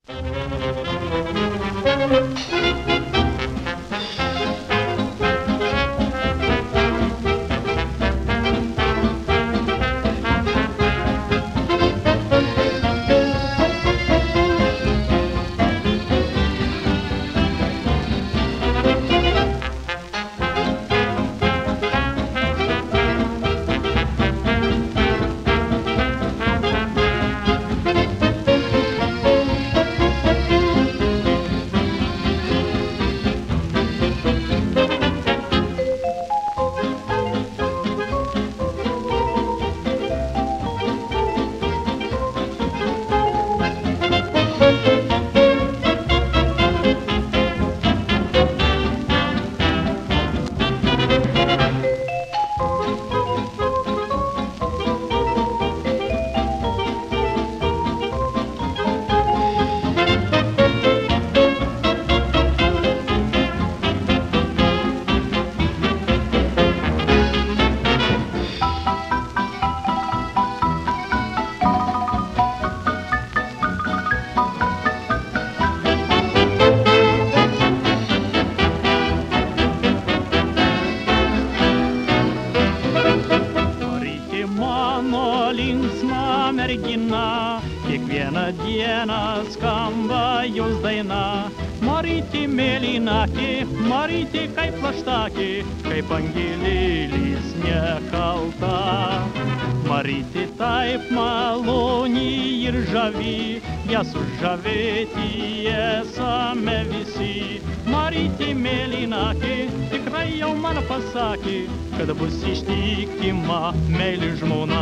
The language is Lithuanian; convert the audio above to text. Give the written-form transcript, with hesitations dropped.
Kiekvieną dieną skamba jos daina. Maryte Melynake, Maryte kaip plaštakė, kaip angelėlis nekalta. Maryte taip maloni ir žavi, ją sužavėti esame visi. Maryte Melynake tikrai jau man pasakė, kad bus ištikima meili žmona.